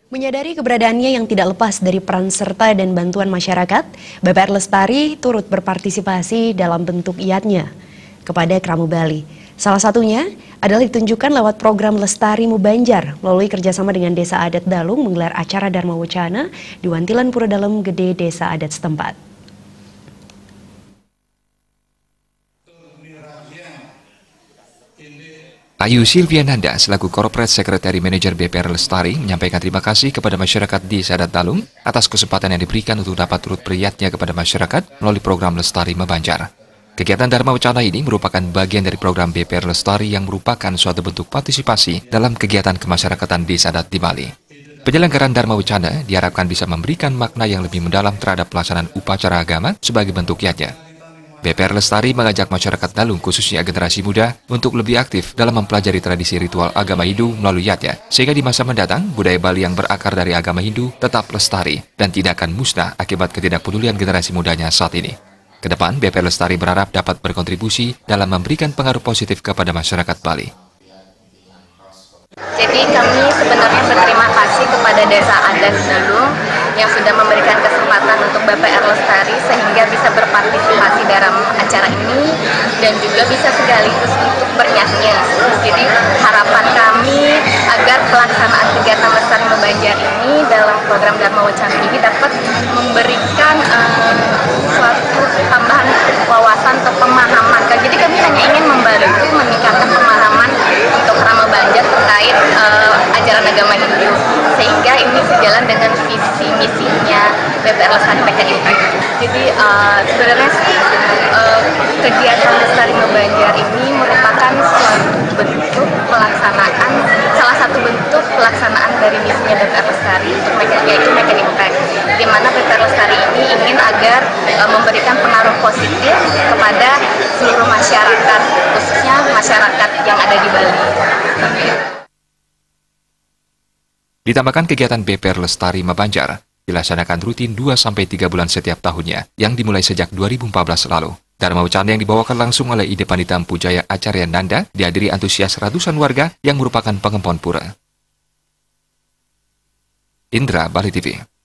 Menyadari keberadaannya yang tidak lepas dari peran serta dan bantuan masyarakat, BPR Lestari turut berpartisipasi dalam bentuk iatnya kepada Keramu Bali. Salah satunya adalah ditunjukkan lewat program Lestari Mubanjar melalui kerjasama dengan Desa Adat Dalung menggelar acara Dharma Wacana di Wantilan Pura Dalem Gede Desa Adat setempat. Ayu Silviananda selaku Corporate Secretary Manager BPR Lestari menyampaikan terima kasih kepada masyarakat di Desa Adat Dalung atas kesempatan yang diberikan untuk dapat turut beriatnya kepada masyarakat melalui program Lestari Mubanjar. Kegiatan Dharma Wacana ini merupakan bagian dari program BPR Lestari yang merupakan suatu bentuk partisipasi dalam kegiatan kemasyarakatan Desa Adat di Bali. Penyelenggaraan Dharma Wacana diharapkan bisa memberikan makna yang lebih mendalam terhadap pelaksanaan upacara agama sebagai bentuk iatnya. BPR Lestari mengajak masyarakat Dalung khususnya generasi muda untuk lebih aktif dalam mempelajari tradisi ritual agama Hindu melalui iatnya, sehingga di masa mendatang budaya Bali yang berakar dari agama Hindu tetap lestari dan tidak akan musnah akibat ketidakpedulian generasi mudanya saat ini. Kedepan, BPR Lestari berharap dapat berkontribusi dalam memberikan pengaruh positif kepada masyarakat Bali. Jadi kami sebenarnya berterima kasih kepada Desa Adat Dalung yang sudah memberikan kesempatan untuk BPR Lestari sehingga bisa berpartisipasi dalam acara ini dan juga bisa sekaligus untuk berniatnya. Jadi harapan kami agar pelaksanaan kegiatan Lestari Mubanjar ini dalam program Dharma Wacana ini dapat memberikan suatu tambahan wawasan atau pemahaman. Jadi kami hanya ingin membantu meningkatkan pemahaman untuk Keramu Banjar terkait ajaran agama Hindu, sehingga ini sejalan dengan visi misinya BPR Lestari PKI. Jadi sebenarnya sih kegiatan Lestari Mubanjar ini merupakan salah satu bentuk pelaksanaan dari misinya BPR Lestari, yaitu Make an Impact, di mana BPR Lestari ini ingin agar memberikan pengaruh positif kepada seluruh masyarakat, khususnya masyarakat yang ada di Bali. Ditambahkan kegiatan BPR Lestari Mubanjar dilaksanakan rutin 2-3 bulan setiap tahunnya yang dimulai sejak 2014 lalu. Dharma Wacana yang dibawakan langsung oleh Ide Pandita Pujaya Acarya Nanda dihadiri antusias ratusan warga yang merupakan pengempon pura. Indra, Bali TV.